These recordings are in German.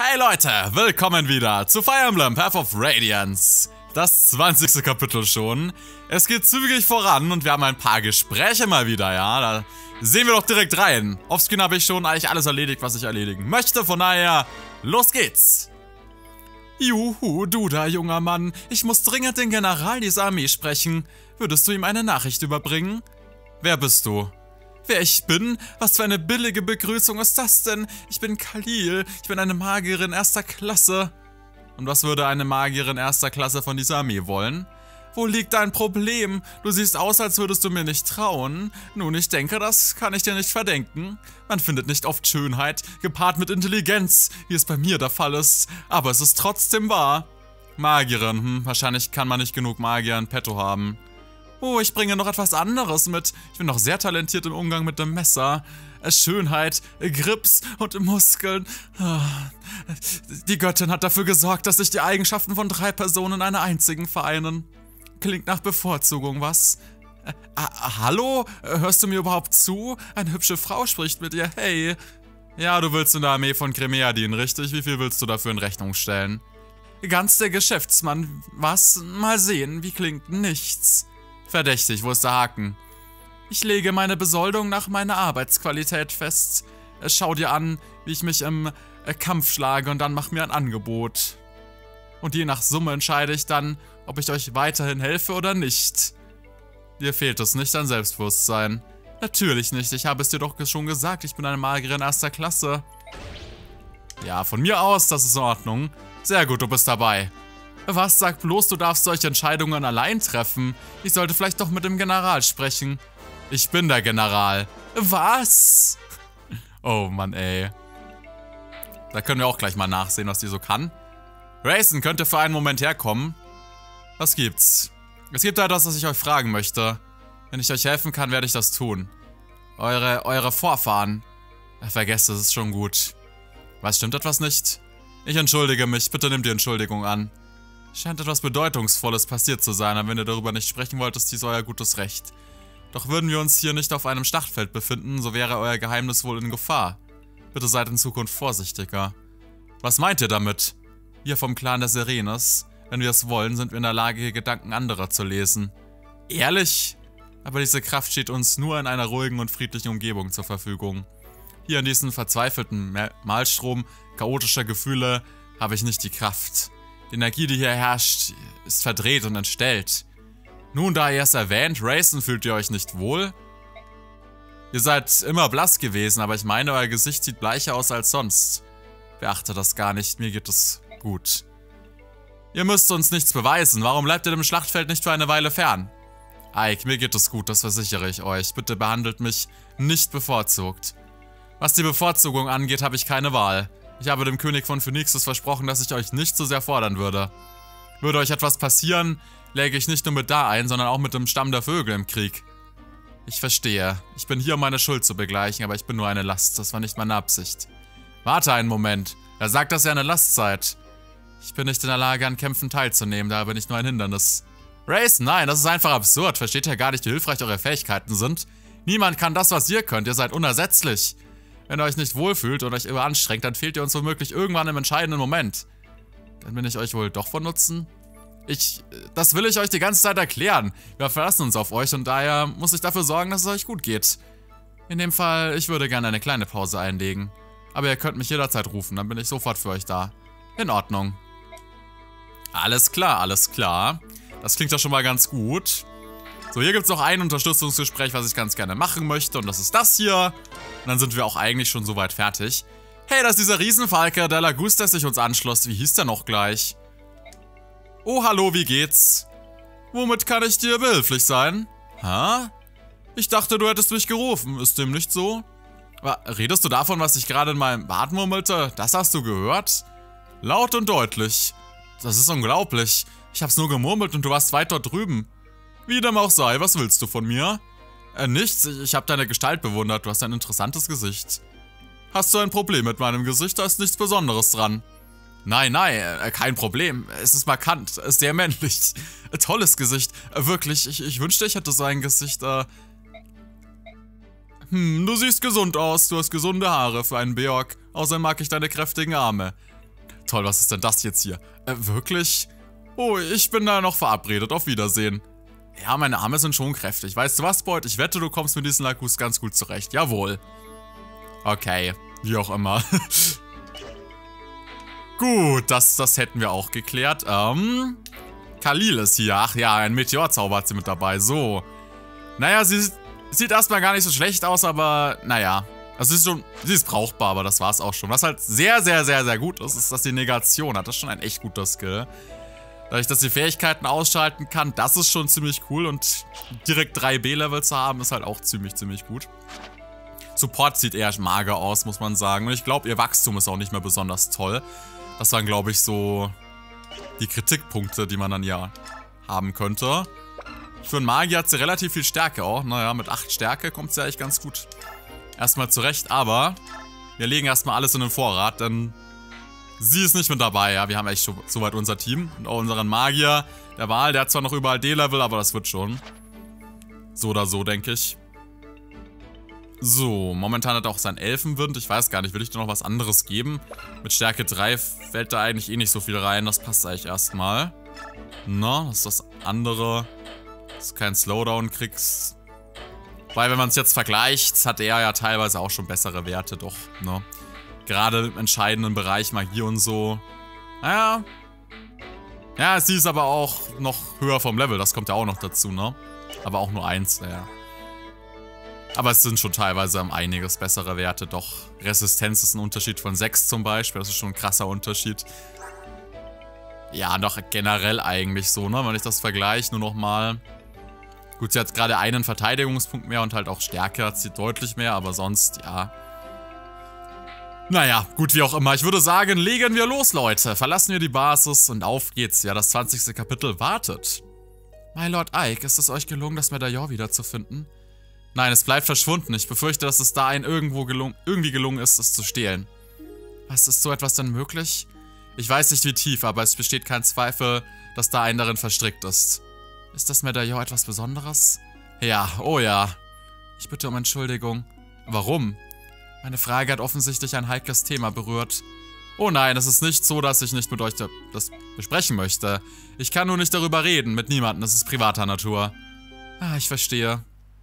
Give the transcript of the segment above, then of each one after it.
Hey Leute, willkommen wieder zu Fire Emblem Path of Radiance. Das 20. Kapitel schon. Es geht zügig voran und wir haben ein paar Gespräche mal wieder, ja. Da sehen wir doch direkt rein. Offscreen habe ich schon eigentlich alles erledigt, was ich erledigen möchte. Von daher, los geht's. Juhu, du da, junger Mann. Ich muss dringend den General dieser Armee sprechen. Würdest du ihm eine Nachricht überbringen? Wer bist du? Wer ich bin? Was für eine billige Begrüßung ist das denn? Ich bin Khalil. Ich bin eine Magierin erster Klasse. Und was würde eine Magierin erster Klasse von dieser Armee wollen? Wo liegt dein Problem? Du siehst aus, als würdest du mir nicht trauen. Nun, ich denke, das kann ich dir nicht verdenken. Man findet nicht oft Schönheit, gepaart mit Intelligenz, wie es bei mir der Fall ist. Aber es ist trotzdem wahr. Magierin, wahrscheinlich kann man nicht genug Magier in petto haben. Oh, ich bringe noch etwas anderes mit. Ich bin noch sehr talentiert im Umgang mit dem Messer. Schönheit, Grips und Muskeln. Die Göttin hat dafür gesorgt, dass sich die Eigenschaften von 3 Personen in einer einzigen vereinen. Klingt nach Bevorzugung, was? Hallo? Hörst du mir überhaupt zu? Eine hübsche Frau spricht mit dir. Hey. Ja, du willst in der Armee von Crimea dienen, richtig? Wie viel willst du dafür in Rechnung stellen? Ganz der Geschäftsmann. Was? Mal sehen. Wie klingt nichts? Verdächtig, wo ist der Haken? Ich lege meine Besoldung nach meiner Arbeitsqualität fest. Schau dir an, wie ich mich im Kampf schlage und dann mach mir ein Angebot. Und je nach Summe entscheide ich dann, ob ich euch weiterhin helfe oder nicht. Dir fehlt es nicht an Selbstbewusstsein. Natürlich nicht, ich habe es dir doch schon gesagt, ich bin eine Magierin erster Klasse. Ja, von mir aus, das ist in Ordnung. Sehr gut, du bist dabei. Was? Sag bloß, du darfst solche Entscheidungen allein treffen. Ich sollte vielleicht doch mit dem General sprechen. Ich bin der General. Was? Oh Mann, ey. Da können wir auch gleich mal nachsehen, was die so kann. Rayson könnte für einen Moment herkommen. Was gibt's? Es gibt da etwas, was ich euch fragen möchte. Wenn ich euch helfen kann, werde ich das tun. Eure Vorfahren. Vergesst es, ist schon gut. Was, stimmt etwas nicht? Ich entschuldige mich, bitte nimm die Entschuldigung an. Scheint etwas Bedeutungsvolles passiert zu sein, aber wenn ihr darüber nicht sprechen wollt, ist dies euer gutes Recht. Doch würden wir uns hier nicht auf einem Schlachtfeld befinden, so wäre euer Geheimnis wohl in Gefahr. Bitte seid in Zukunft vorsichtiger. Was meint ihr damit? Wir vom Clan der Serenes. Wenn wir es wollen, sind wir in der Lage, die Gedanken anderer zu lesen. Ehrlich? Aber diese Kraft steht uns nur in einer ruhigen und friedlichen Umgebung zur Verfügung. Hier in diesem verzweifelten Malstrom chaotischer Gefühle habe ich nicht die Kraft. Die Energie, die hier herrscht, ist verdreht und entstellt. Nun, da ihr es erwähnt, Rayson, fühlt ihr euch nicht wohl? Ihr seid immer blass gewesen, aber ich meine, euer Gesicht sieht bleicher aus als sonst. Beachte das gar nicht, mir geht es gut. Ihr müsst uns nichts beweisen, warum bleibt ihr dem Schlachtfeld nicht für eine Weile fern? Ike, mir geht es gut, das versichere ich euch. Bitte behandelt mich nicht bevorzugt. Was die Bevorzugung angeht, habe ich keine Wahl. Ich habe dem König von Phoenixus versprochen, dass ich euch nicht so sehr fordern würde. Würde euch etwas passieren, läge ich nicht nur mit da ein, sondern auch mit dem Stamm der Vögel im Krieg. Ich verstehe. Ich bin hier, um meine Schuld zu begleichen, aber ich bin nur eine Last. Das war nicht meine Absicht. Warte einen Moment. Er sagt, dass ihr eine Last seid. Ich bin nicht in der Lage, an Kämpfen teilzunehmen, da bin ich nur ein Hindernis. Rayson, nein, das ist einfach absurd. Versteht ihr gar nicht, wie hilfreich eure Fähigkeiten sind? Niemand kann das, was ihr könnt. Ihr seid unersetzlich. Wenn ihr euch nicht wohlfühlt oder euch überanstrengt, dann fehlt ihr uns womöglich irgendwann im entscheidenden Moment. Dann bin ich euch wohl doch von Nutzen? Das will ich euch die ganze Zeit erklären. Wir verlassen uns auf euch und daher muss ich dafür sorgen, dass es euch gut geht. In dem Fall, ich würde gerne eine kleine Pause einlegen. Aber ihr könnt mich jederzeit rufen, dann bin ich sofort für euch da. In Ordnung. Alles klar, alles klar. Das klingt doch schon mal ganz gut. So, hier gibt es noch ein Unterstützungsgespräch, was ich ganz gerne machen möchte. Und das ist das hier. Und dann sind wir auch eigentlich schon soweit fertig. Hey, das ist dieser Riesenfalke, der Lagus, der sich uns anschloss. Wie hieß der noch gleich? Oh, hallo, wie geht's? Womit kann ich dir behilflich sein? Hä? Ich dachte, du hättest mich gerufen. Ist dem nicht so? Redest du davon, was ich gerade in meinem Bart murmelte? Das hast du gehört? Laut und deutlich. Das ist unglaublich. Ich hab's nur gemurmelt und du warst weit dort drüben. Wie dem auch sei, was willst du von mir? Nichts, ich habe deine Gestalt bewundert, du hast ein interessantes Gesicht. Hast du ein Problem mit meinem Gesicht, da ist nichts Besonderes dran. Nein, kein Problem, es ist markant, sehr männlich. Tolles Gesicht, wirklich, ich wünschte, ich hätte so ein Gesicht, du siehst gesund aus, du hast gesunde Haare für einen Beorg, außerdem mag ich deine kräftigen Arme. toll, was ist denn das jetzt hier? Wirklich? Oh, ich bin da noch verabredet. Auf Wiedersehen. Ja, meine Arme sind schon kräftig. Weißt du was, Boyd? Ich wette, du kommst mit diesen Lagus ganz gut zurecht. Jawohl. Okay, wie auch immer. Gut, das hätten wir auch geklärt. Khalil ist hier. Ach ja, ein Meteorzauber hat sie mit dabei. So. Naja, sie sieht erstmal gar nicht so schlecht aus, aber naja. Also sie ist brauchbar, aber das war's auch schon. Was halt sehr, sehr, sehr, sehr gut ist, ist, dass sie Negation hat. Das ist schon ein echt guter Skill. Dadurch, dass sie Fähigkeiten ausschalten kann, das ist schon ziemlich cool. Und direkt 3 B-Level zu haben, ist halt auch ziemlich, ziemlich gut. Support sieht eher mager aus, muss man sagen. Und ich glaube, ihr Wachstum ist auch nicht mehr besonders toll. Das waren, glaube ich, so die Kritikpunkte, die man dann ja haben könnte. Für einen Magier hat sie relativ viel Stärke auch. Naja, mit 8 Stärke kommt sie eigentlich ganz gut erstmal zurecht. Aber wir legen erstmal alles in den Vorrat, denn sie ist nicht mit dabei. Ja, wir haben echt schon soweit unser Team. Und auch unseren Magier der Wahl. Der hat zwar noch überall D-Level, aber das wird schon. So oder so, denke ich. So, momentan hat er auch seinen Elfenwind. Ich weiß gar nicht, will ich dir noch was anderes geben? Mit Stärke 3 fällt da eigentlich eh nicht so viel rein. Das passt eigentlich erstmal. Na, das ist das andere. Dass du keinen Slowdown kriegst. Weil, wenn man es jetzt vergleicht, hat er ja teilweise auch schon bessere Werte, doch, ne? Gerade im entscheidenden Bereich Magie und so. Naja. Ja, sie ist aber auch noch höher vom Level. Das kommt ja auch noch dazu, ne? Aber auch nur 1, naja. Aber es sind schon teilweise einiges bessere Werte, doch. Resistenz ist ein Unterschied von 6 zum Beispiel, das ist schon ein krasser Unterschied. Ja, doch generell eigentlich so, ne, wenn ich das vergleiche, nur nochmal. Gut, sie hat gerade einen Verteidigungspunkt mehr und halt auch Stärke hat sie deutlich mehr, aber sonst, ja. Naja, gut, wie auch immer. Ich würde sagen, legen wir los, Leute. Verlassen wir die Basis und auf geht's. Ja, das 20. Kapitel wartet. My Lord Ike, ist es euch gelungen, das Medaillon wiederzufinden? Nein, es bleibt verschwunden. Ich befürchte, dass es da einen irgendwie gelungen ist, es zu stehlen. Was, ist so etwas denn möglich? Ich weiß nicht wie tief, aber es besteht kein Zweifel, dass da ein darin verstrickt ist. Ist das Medaillon etwas Besonderes? Ja, oh ja. Ich bitte um Entschuldigung. Warum? Meine Frage hat offensichtlich ein heikles Thema berührt. Oh nein, es ist nicht so, dass ich nicht mit euch das besprechen möchte. Ich kann nur nicht darüber reden, mit niemandem. Es ist privater Natur. Ah, ich verstehe.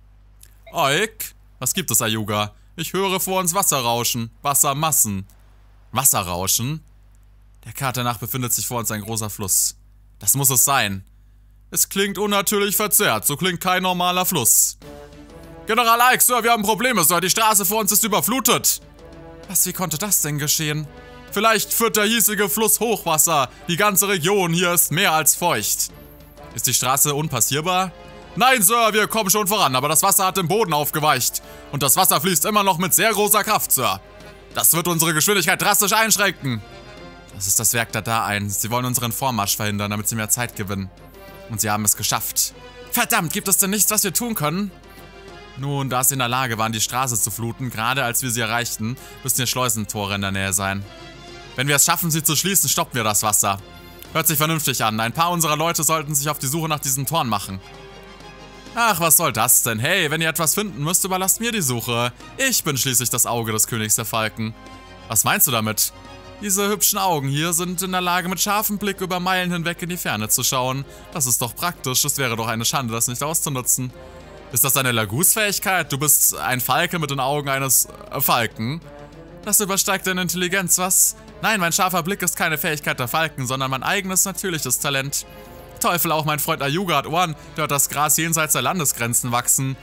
Ike? Was gibt es, Ayuga? Ich höre vor uns Wasserrauschen. Wassermassen. Wasserrauschen? Der Karte nach befindet sich vor uns ein großer Fluss. Das muss es sein. Es klingt unnatürlich verzerrt. So klingt kein normaler Fluss. General Ike, Sir, wir haben Probleme, Sir. Die Straße vor uns ist überflutet. Was, wie konnte das denn geschehen? Vielleicht führt der hiesige Fluss Hochwasser. Die ganze Region hier ist mehr als feucht. Ist die Straße unpassierbar? Nein, Sir, wir kommen schon voran, aber das Wasser hat den Boden aufgeweicht. Und das Wasser fließt immer noch mit sehr großer Kraft, Sir. Das wird unsere Geschwindigkeit drastisch einschränken. Das ist das Werk der Daein. Sie wollen unseren Vormarsch verhindern, damit sie mehr Zeit gewinnen. Und sie haben es geschafft. Verdammt, gibt es denn nichts, was wir tun können? Nun, da sie in der Lage waren, die Straße zu fluten, gerade als wir sie erreichten, müssen hier Schleusentore in der Nähe sein. Wenn wir es schaffen, sie zu schließen, stoppen wir das Wasser. Hört sich vernünftig an. Ein paar unserer Leute sollten sich auf die Suche nach diesen Toren machen. Ach, was soll das denn? Hey, wenn ihr etwas finden müsst, überlasst mir die Suche. Ich bin schließlich das Auge des Königs der Falken. Was meinst du damit? Diese hübschen Augen hier sind in der Lage, mit scharfem Blick über Meilen hinweg in die Ferne zu schauen. Das ist doch praktisch. Es wäre doch eine Schande, das nicht auszunutzen. Ist das eine Lagus-Fähigkeit? Du bist ein Falke mit den Augen eines Falken. Das übersteigt deine Intelligenz, was? Nein, mein scharfer Blick ist keine Fähigkeit der Falken, sondern mein eigenes natürliches Talent. Teufel, auch mein Freund Ayuga hat Ohren, der hat das Gras jenseits der Landesgrenzen wachsen.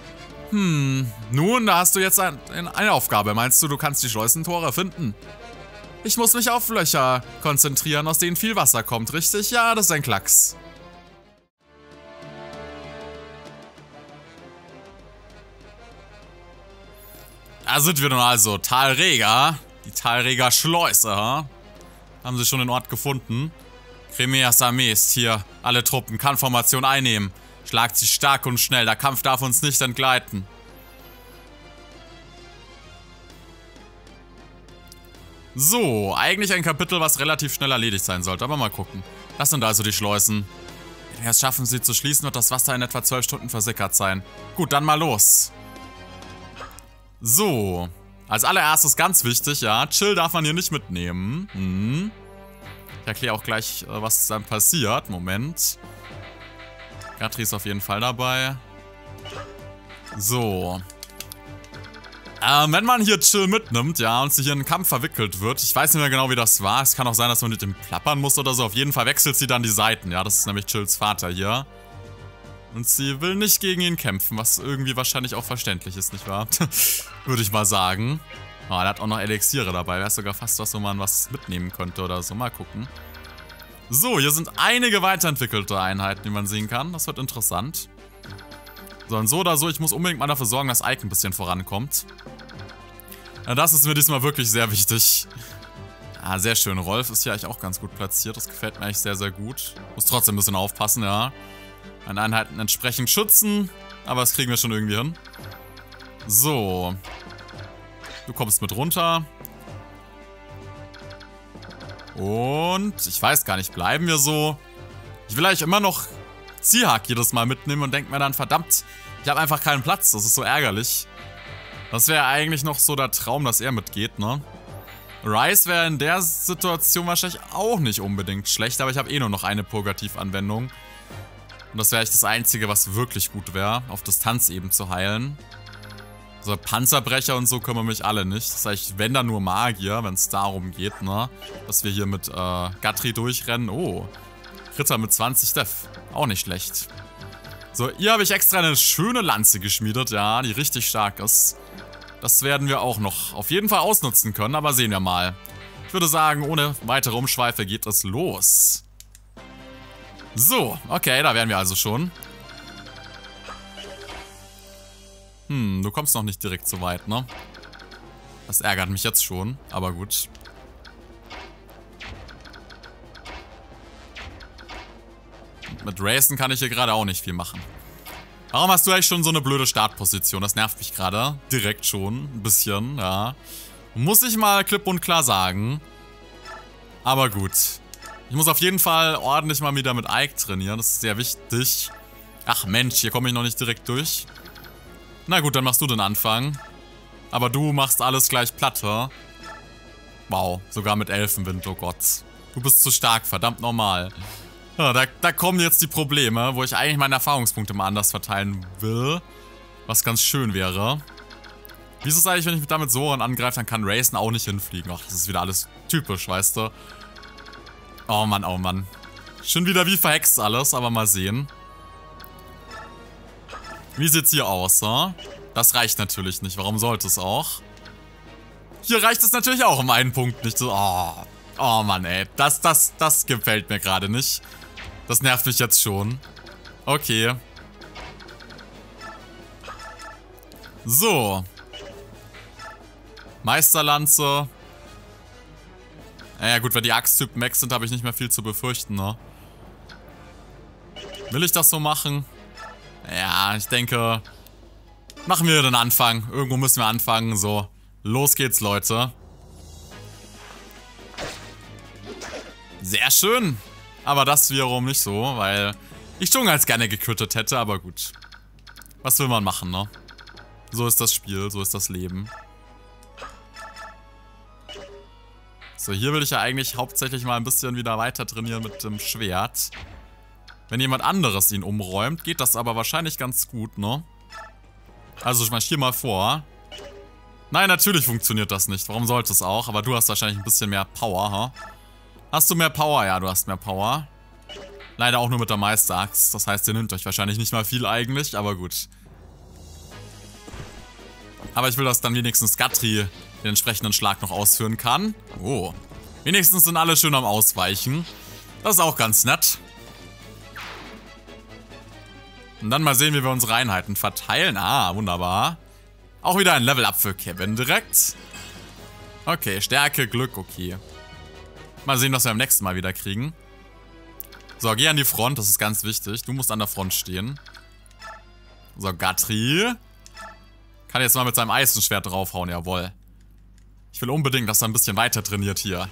Nun, da hast du jetzt eine Aufgabe. Meinst du, du kannst die Schleusentore finden? Ich muss mich auf Löcher konzentrieren, aus denen viel Wasser kommt, richtig? Ja, das ist ein Klacks. Da sind wir nun also. Talrega. Die Talreger Schleuse, ha? Haben sie schon den Ort gefunden? Crimeas Armee ist hier. Alle Truppen. Kann Formation einnehmen. Schlagt sie stark und schnell. Der Kampf darf uns nicht entgleiten. So, eigentlich ein Kapitel, was relativ schnell erledigt sein sollte. Aber mal gucken. Das sind also die Schleusen. Wenn wir es schaffen, sie zu schließen, wird das Wasser in etwa 12 Stunden versickert sein. Gut, dann mal los. So. Als allererstes ganz wichtig, ja. Chill darf man hier nicht mitnehmen. Ich erkläre auch gleich, was dann passiert. Moment. Gatri ist auf jeden Fall dabei. So. Wenn man hier Chill mitnimmt, ja, und sich in einen Kampf verwickelt wird, ich weiß nicht mehr genau, wie das war. Es kann auch sein, dass man mit dem plappern muss oder so. Auf jeden Fall wechselt sie dann die Seiten, ja. Das ist nämlich Chills Vater hier. Und sie will nicht gegen ihn kämpfen, was irgendwie wahrscheinlich auch verständlich ist, nicht wahr? Würde ich mal sagen. Oh, er hat auch noch Elixiere dabei. Wäre sogar fast was, wo man was mitnehmen könnte oder so. Mal gucken. So, hier sind einige weiterentwickelte Einheiten, die man sehen kann. Das wird interessant. So, und so oder so, ich muss unbedingt mal dafür sorgen, dass Ike ein bisschen vorankommt. Ja, das ist mir diesmal wirklich sehr wichtig. Ah, sehr schön. Rolf ist hier eigentlich auch ganz gut platziert. Das gefällt mir eigentlich sehr, sehr gut. Muss trotzdem ein bisschen aufpassen, ja. Meine Einheiten entsprechend schützen. Aber das kriegen wir schon irgendwie hin. So. Du kommst mit runter. Und ich weiß gar nicht, bleiben wir so? Ich will eigentlich immer noch Ziehhack jedes Mal mitnehmen und denke mir dann, verdammt, ich habe einfach keinen Platz. Das ist so ärgerlich. Das wäre eigentlich noch so der Traum, dass er mitgeht, ne? Rice wäre in der Situation wahrscheinlich auch nicht unbedingt schlecht, aber ich habe eh nur noch eine Purgativ-Anwendung. Und das wäre echt das Einzige, was wirklich gut wäre, auf Distanz eben zu heilen. So Panzerbrecher und so kümmern mich alle nicht. Das heißt, wenn dann nur Magier, wenn es darum geht, ne? Dass wir hier mit Gatri durchrennen. Oh, Ritter mit 20 Def. Auch nicht schlecht. So, hier habe ich extra eine schöne Lanze geschmiedet, ja, die richtig stark ist. Das werden wir auch noch auf jeden Fall ausnutzen können, aber sehen wir mal. Ich würde sagen, ohne weitere Umschweife geht es los. So, okay, da wären wir also schon. Du kommst noch nicht direkt so weit, ne? Das ärgert mich jetzt schon, aber gut. Mit Racen kann ich hier gerade auch nicht viel machen. Warum hast du eigentlich schon so eine blöde Startposition? Das nervt mich gerade. Direkt schon. Ein bisschen, ja. Muss ich mal klipp und klar sagen. Aber gut. Ich muss auf jeden Fall ordentlich mal wieder mit Ike trainieren. Das ist sehr wichtig. Ach Mensch, hier komme ich noch nicht direkt durch. Na gut, dann machst du den Anfang. Aber du machst alles gleich platt, Wow, sogar mit Elfenwind, oh Gott. Du bist zu stark, verdammt normal. Ja, da kommen jetzt die Probleme, wo ich eigentlich meine Erfahrungspunkte mal anders verteilen will. Was ganz schön wäre. Wie ist es eigentlich, wenn ich damit Soran angreife, dann kann Racen auch nicht hinfliegen. Ach, das ist wieder alles typisch, weißt du. Oh Mann, oh Mann. Schon wieder wie verhext alles, aber mal sehen. Wie sieht's hier aus, Das reicht natürlich nicht. Warum sollte es auch? Hier reicht es natürlich auch um einen Punkt nicht. Oh Mann, ey. Das gefällt mir gerade nicht. Das nervt mich jetzt schon. Okay. So. Meisterlanze. Naja gut, wenn die Axttypen weg sind, habe ich nicht mehr viel zu befürchten, ne? Will ich das so machen? Ja, ich denke, machen wir den Anfang. Irgendwo müssen wir anfangen. So, los geht's, Leute. Sehr schön. Aber das wiederum nicht so, weil ich schon ganz gerne gequittet hätte, aber gut. Was will man machen, ne? So ist das Spiel, so ist das Leben. So, hier will ich ja eigentlich hauptsächlich mal ein bisschen wieder weiter trainieren mit dem Schwert. Wenn jemand anderes ihn umräumt, geht das aber wahrscheinlich ganz gut, ne? Also ich marchiere mal vor. Nein, natürlich funktioniert das nicht. Warum sollte es auch? Aber du hast wahrscheinlich ein bisschen mehr Power, Hast du mehr Power? Ja, du hast mehr Power. Leider auch nur mit der Meisteraxt. Das heißt, ihr nimmt euch wahrscheinlich nicht mal viel eigentlich, aber gut. Aber ich will, dass dann wenigstens Gatri den entsprechenden Schlag noch ausführen kann. Oh. Wenigstens sind alle schön am Ausweichen. Das ist auch ganz nett. Und dann mal sehen, wie wir unsere Einheiten verteilen. Ah, wunderbar. Auch wieder ein Level-Up für Kevin direkt. Okay, Stärke, Glück, okay. Mal sehen, was wir am nächsten Mal wieder kriegen. So, geh an die Front, das ist ganz wichtig. Du musst an der Front stehen. So, Gatri. Kann jetzt mal mit seinem Eisenschwert draufhauen, jawohl. Ich will unbedingt, dass er ein bisschen weiter trainiert hier.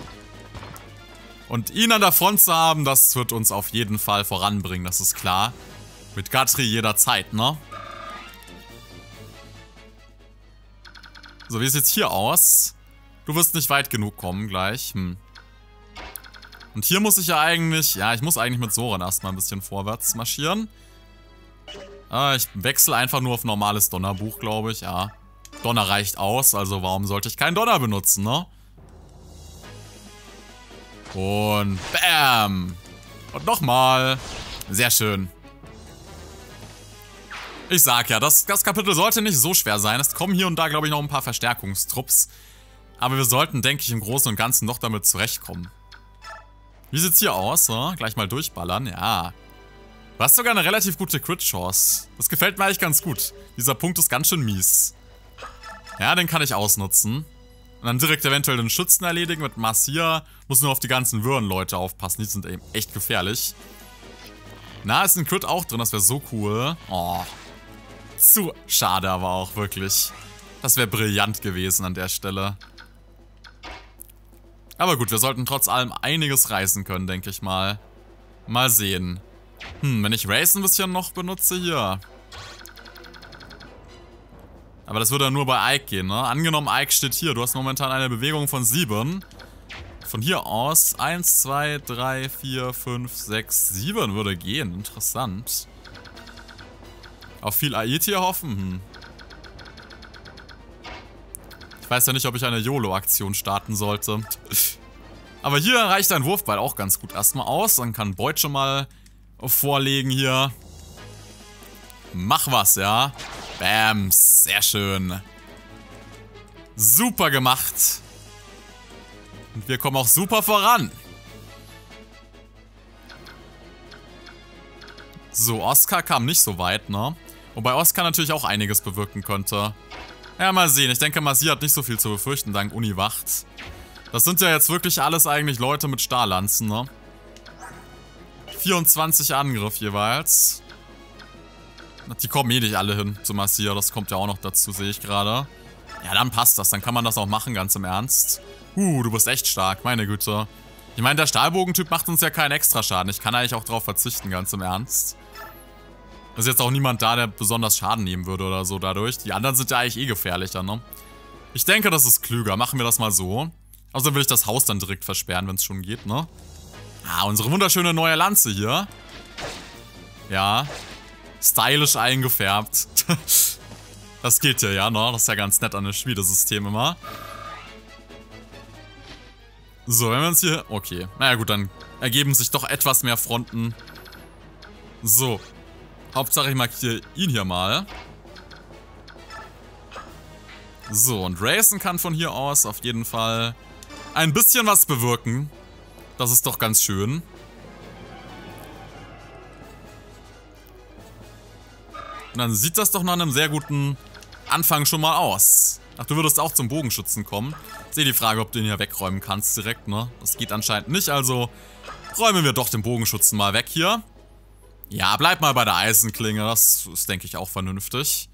Und ihn an der Front zu haben, das wird uns auf jeden Fall voranbringen, das ist klar. Mit Gatri jederzeit, ne? So, wie sieht's hier aus? Du wirst nicht weit genug kommen gleich. Und hier muss ich ja eigentlich... Ja, ich muss eigentlich mit Soren erstmal ein bisschen vorwärts marschieren. Ich wechsle einfach nur auf normales Donnerbuch, glaube ich. Ja, Donner reicht aus, also warum sollte ich keinen Donner benutzen, ne? Und bam! Und nochmal. Sehr schön. Ich sag ja, das Kapitel sollte nicht so schwer sein. Es kommen hier und da, glaube ich, noch ein paar Verstärkungstrupps. Aber wir sollten, denke ich, im Großen und Ganzen noch damit zurechtkommen. Wie sieht's hier aus? Ne? Gleich mal durchballern. Ja. Du hast sogar eine relativ gute Crit-Chance. Das gefällt mir eigentlich ganz gut. Dieser Punkt ist ganz schön mies. Ja, den kann ich ausnutzen. Und dann direkt eventuell den Schützen erledigen mit Marcia. Muss nur auf die ganzen Würrenleute aufpassen. Die sind eben echt gefährlich. Na, ist ein Crit auch drin. Das wäre so cool. Oh. Zu schade aber auch, wirklich. Das wäre brillant gewesen an der Stelle. Aber gut, wir sollten trotz allem einiges reißen können, denke ich mal. Mal sehen. Wenn ich Race ein bisschen noch benutze hier. Aber das würde ja nur bei Ike gehen, ne? Angenommen, Ike steht hier. Du hast momentan eine Bewegung von 7. Von hier aus 1, 2, 3, 4, 5, 6, 7 würde gehen. Interessant. Auf viel Aitia hoffen? Ich weiß ja nicht, ob ich eine YOLO-Aktion starten sollte. Aber hier reicht ein Wurfball auch ganz gut erstmal aus. Dann kann Boyd schon mal vorlegen hier. Mach was, ja. Bams. Sehr schön. Super gemacht. Und wir kommen auch super voran. So, Oscar kam nicht so weit, ne? Wobei Oscar natürlich auch einiges bewirken könnte. Ja, mal sehen. Ich denke, Marcia hat nicht so viel zu befürchten, dank Uniwacht. Das sind ja jetzt wirklich alles eigentlich Leute mit Stahllanzen, ne? 24 Angriff jeweils. Die kommen eh nicht alle hin zu Marcia, das kommt ja auch noch dazu, sehe ich gerade. Ja, dann passt das, dann kann man das auch machen, ganz im Ernst. Du bist echt stark, meine Güte. Ich meine, der Stahlbogentyp macht uns ja keinen Extraschaden. Ich kann eigentlich auch drauf verzichten, ganz im Ernst. Ist jetzt auch niemand da, der besonders Schaden nehmen würde oder so dadurch. Die anderen sind ja eigentlich eh gefährlicher, ne? Ich denke, das ist klüger. Machen wir das mal so. Außerdem will ich das Haus dann direkt versperren, wenn es schon geht, ne? Ah, unsere wunderschöne neue Lanze hier. Ja. Stylisch eingefärbt. Das geht hier, ja, ne? Das ist ja ganz nett an dem Schmiedesystem immer. So, wenn wir uns hier... Okay. Naja gut, dann ergeben sich doch etwas mehr Fronten. So. Hauptsache ich markiere ihn hier mal. So, und Rayson kann von hier aus auf jeden Fall ein bisschen was bewirken. Das ist doch ganz schön. Und dann sieht das doch nach einem sehr guten Anfang schon mal aus. Ach, du würdest auch zum Bogenschützen kommen. Ich sehe die Frage, ob du ihn hier wegräumen kannst direkt, ne? Das geht anscheinend nicht, also räumen wir doch den Bogenschützen mal weg hier. Ja, bleib mal bei der Eisenklinge, das ist, denke ich, auch vernünftig.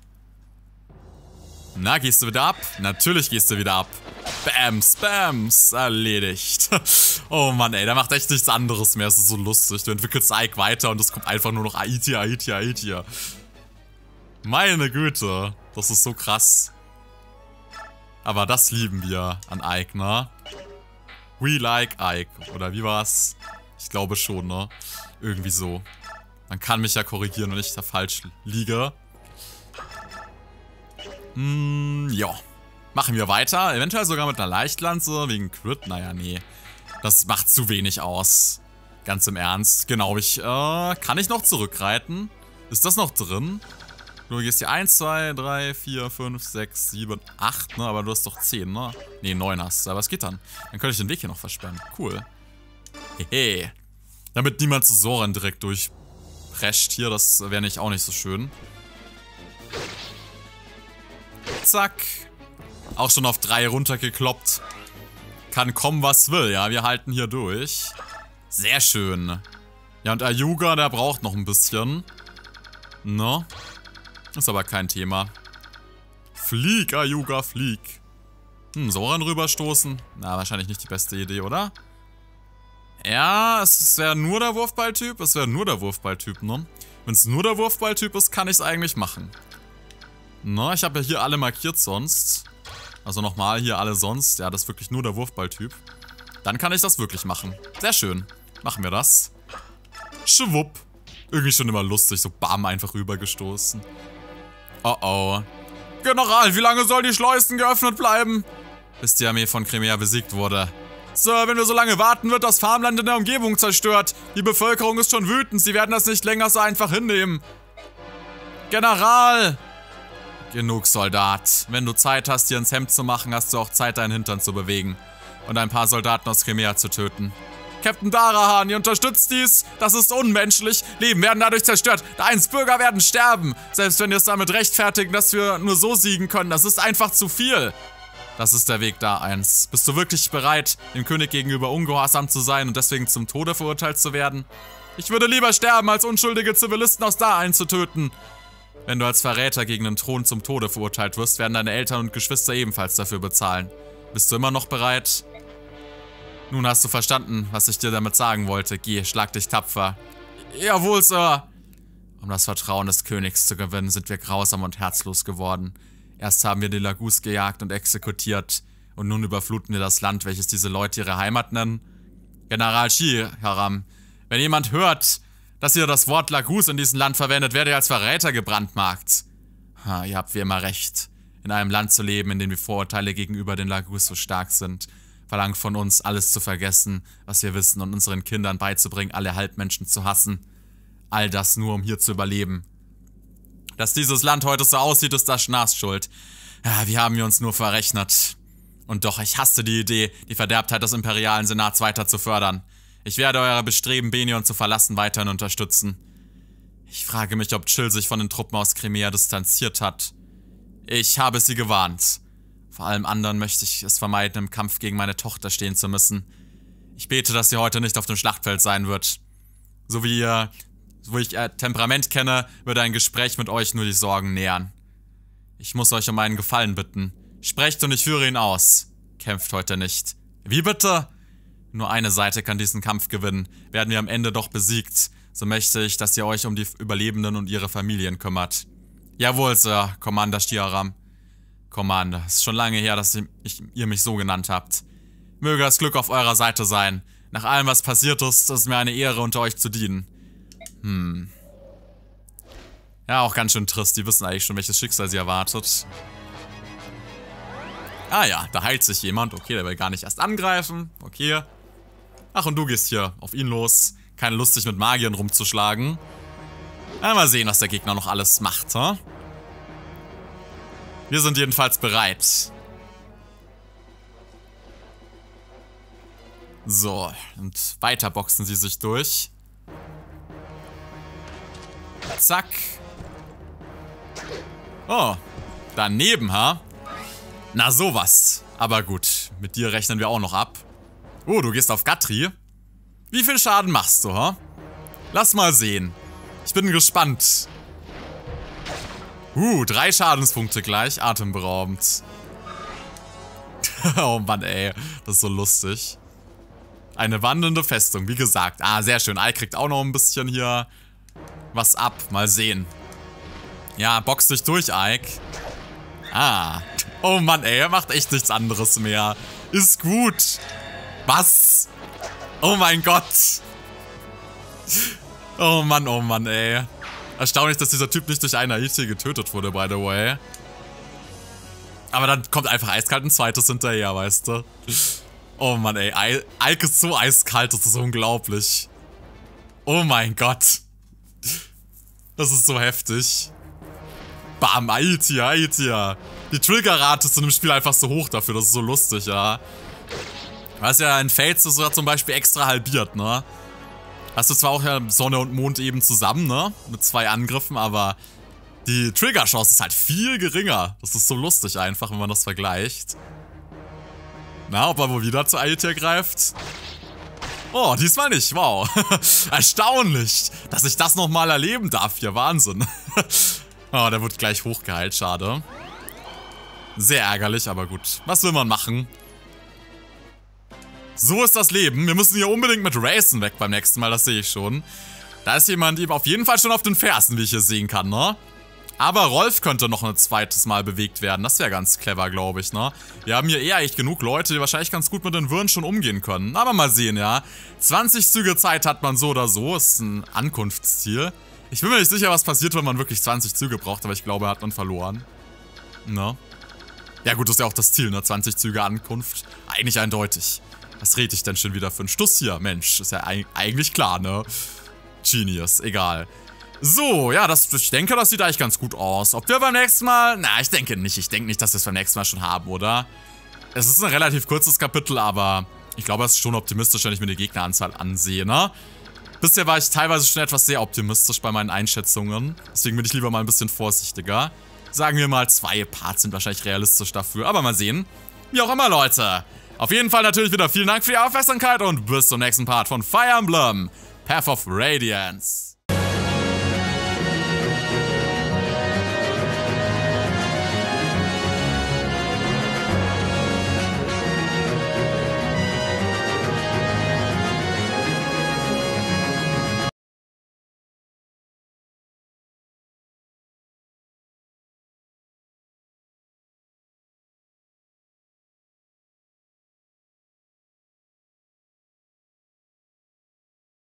Na, gehst du wieder ab? Natürlich gehst du wieder ab. Bams, bams, erledigt. Oh Mann, ey, der macht echt nichts anderes mehr, es ist so lustig. Du entwickelst Ike weiter und es kommt einfach nur noch Aitia, Aitia, Aitia. Meine Güte, das ist so krass. Aber das lieben wir an Ike, ne? We like Ike, oder wie war's? Ich glaube schon, ne? Irgendwie so. Man kann mich ja korrigieren, wenn ich da falsch liege. Ja. Machen wir weiter. Eventuell sogar mit einer Leichtlanze, wegen Crit. Naja, nee. Das macht zu wenig aus. Ganz im Ernst. Genau, kann ich noch zurückreiten? Ist das noch drin? Du gehst hier 1, 2, 3, 4, 5, 6, 7, 8, ne? Aber du hast doch 10, ne? Ne, 9 hast du. Aber es geht dann. Dann könnte ich den Weg hier noch versperren. Cool. Hehe. Damit niemand zu Soren direkt durchprescht hier. Das wäre auch nicht so schön. Zack. Auch schon auf 3 runtergekloppt. Kann kommen, was will, ja. Wir halten hier durch. Sehr schön. Ja, und Ayuga, der braucht noch ein bisschen. Ne? Ist aber kein Thema. Flieg, Ayuga, flieg. Soren rüberstoßen? Na, wahrscheinlich nicht die beste Idee, oder? Ja, es wäre nur der Wurfballtyp. Es wäre nur der Wurfballtyp, ne? Wenn es nur der Wurfballtyp ist, kann ich es eigentlich machen. Na, ich habe ja hier alle markiert sonst. Also nochmal hier alle sonst. Ja, das ist wirklich nur der Wurfballtyp. Dann kann ich das wirklich machen. Sehr schön. Machen wir das. Schwupp. Irgendwie schon immer lustig, so bam, einfach rübergestoßen. Oh oh. General, wie lange sollen die Schleusen geöffnet bleiben? Bis die Armee von Crimea besiegt wurde. Sir, wenn wir so lange warten, wird das Farmland in der Umgebung zerstört. Die Bevölkerung ist schon wütend, sie werden das nicht länger so einfach hinnehmen. General! Genug, Soldat. Wenn du Zeit hast, dir ins Hemd zu machen, hast du auch Zeit, deinen Hintern zu bewegen. Und ein paar Soldaten aus Crimea zu töten. Captain Darahan, ihr unterstützt dies? Das ist unmenschlich. Leben werden dadurch zerstört. Deins Bürger werden sterben. Selbst wenn ihr es damit rechtfertigen, dass wir nur so siegen können. Das ist einfach zu viel. Das ist der Weg da eins. Bist du wirklich bereit, dem König gegenüber ungehorsam zu sein und deswegen zum Tode verurteilt zu werden? Ich würde lieber sterben, als unschuldige Zivilisten aus da einzutöten. Wenn du als Verräter gegen den Thron zum Tode verurteilt wirst, werden deine Eltern und Geschwister ebenfalls dafür bezahlen. Bist du immer noch bereit? Nun hast du verstanden, was ich dir damit sagen wollte. Geh, schlag dich tapfer. Jawohl, Sir. Um das Vertrauen des Königs zu gewinnen, sind wir grausam und herzlos geworden. Erst haben wir die Lagus gejagt und exekutiert. Und nun überfluten wir das Land, welches diese Leute ihre Heimat nennen. General Shiharam, wenn jemand hört, dass ihr das Wort Lagus in diesem Land verwendet, werdet ihr als Verräter gebrandmarkt. Ha, ihr habt wie immer recht. In einem Land zu leben, in dem die Vorurteile gegenüber den Lagus so stark sind, verlangt von uns, alles zu vergessen, was wir wissen und unseren Kindern beizubringen, alle Halbmenschen zu hassen. All das nur, um hier zu überleben. Dass dieses Land heute so aussieht, ist das Schnas Schuld. Ja, wir haben uns nur verrechnet. Und doch, ich hasste die Idee, die Verderbtheit des imperialen Senats weiter zu fördern. Ich werde eure Bestreben, Benion zu verlassen, weiterhin unterstützen. Ich frage mich, ob Chill sich von den Truppen aus Crimea distanziert hat. Ich habe sie gewarnt. Vor allem anderen möchte ich es vermeiden, im Kampf gegen meine Tochter stehen zu müssen. Ich bete, dass sie heute nicht auf dem Schlachtfeld sein wird. So wie wo ich ihr Temperament kenne, würde ein Gespräch mit euch nur die Sorgen nähern. Ich muss euch um einen Gefallen bitten. Sprecht und ich führe ihn aus. Kämpft heute nicht. Wie bitte? Nur eine Seite kann diesen Kampf gewinnen. Werden wir am Ende doch besiegt, so möchte ich, dass ihr euch um die Überlebenden und ihre Familien kümmert. Jawohl, Sir, Commander Shiharam. Commander, es ist schon lange her, dass ihr mich so genannt habt. Möge das Glück auf eurer Seite sein. Nach allem, was passiert ist, ist es mir eine Ehre, unter euch zu dienen. Ja, auch ganz schön trist. Die wissen eigentlich schon, welches Schicksal sie erwartet. Ah ja, da heilt sich jemand. Okay, der will gar nicht erst angreifen. Okay. Ach, und du gehst hier auf ihn los. Keine Lust, sich mit Magiern rumzuschlagen. Mal sehen, was der Gegner noch alles macht, hm? Wir sind jedenfalls bereit. So, und weiter boxen sie sich durch. Zack. Oh, daneben, ha? Na sowas. Aber gut, mit dir rechnen wir auch noch ab. Oh, du gehst auf Gatri. Wie viel Schaden machst du, ha? Lass mal sehen. Ich bin gespannt. 3 Schadenspunkte gleich. Atemberaubend. Oh Mann, ey. Das ist so lustig. Eine wandelnde Festung, wie gesagt. Ah, sehr schön. Ike kriegt auch noch ein bisschen hier was ab. Mal sehen. Ja, box dich durch, Ike. Ah. Oh Mann, ey. Er macht echt nichts anderes mehr. Ist gut. Was? Oh mein Gott. Oh Mann, ey. Erstaunlich, dass dieser Typ nicht durch einen IT getötet wurde, by the way. Aber dann kommt einfach eiskalt ein zweites hinterher, weißt du. Oh Mann, ey. Ike ist so eiskalt, das ist unglaublich. Oh mein Gott. Das ist so heftig. Bam, Aitia. Die Triggerrate ist in dem Spiel einfach so hoch dafür, das ist so lustig, ja. Weißt ja, in Fates ist es zum Beispiel extra halbiert, ne? Hast du zwar auch ja Sonne und Mond eben zusammen, ne? Mit 2 Angriffen, aber die Trigger-Chance ist halt viel geringer. Das ist so lustig einfach, wenn man das vergleicht. Na, ob er wohl wieder zu Aitia greift? Oh, diesmal nicht, wow. Erstaunlich, dass ich das nochmal erleben darf hier, Wahnsinn. Oh, der wird gleich hochgeheilt, schade. Sehr ärgerlich, aber gut. Was will man machen? So ist das Leben. Wir müssen hier unbedingt mit Racen weg beim nächsten Mal, das sehe ich schon. Da ist jemand ihm auf jeden Fall schon auf den Fersen, wie ich hier sehen kann, ne? Aber Rolf könnte noch ein zweites Mal bewegt werden. Das wäre ganz clever, glaube ich, ne? Wir haben hier eher echt genug Leute, die wahrscheinlich ganz gut mit den Würden schon umgehen können. Aber mal sehen, ja. 20 Züge Zeit hat man so oder so. Ist ein Ankunftsziel. Ich bin mir nicht sicher, was passiert, wenn man wirklich 20 Züge braucht, aber ich glaube, hat man verloren. Ne? Ja gut, das ist ja auch das Ziel, ne? 20 Züge Ankunft. Eigentlich eindeutig. Was rede ich denn schon wieder für einen Stuss hier? Mensch, ist ja eigentlich klar, ne? Genius, egal. So, ja, ich denke, das sieht eigentlich ganz gut aus. Ob wir beim nächsten Mal... Na, ich denke nicht. Ich denke nicht, dass wir es beim nächsten Mal schon haben, oder? Es ist ein relativ kurzes Kapitel, aber ich glaube, es ist schon optimistisch, wenn ich mir die Gegneranzahl ansehe, ne? Bisher war ich teilweise schon etwas sehr optimistisch bei meinen Einschätzungen. Deswegen bin ich lieber mal ein bisschen vorsichtiger. Sagen wir mal, 2 Parts sind wahrscheinlich realistisch dafür. Aber mal sehen. Wie auch immer, Leute. Auf jeden Fall natürlich wieder vielen Dank für die Aufmerksamkeit und bis zum nächsten Part von Fire Emblem Path of Radiance.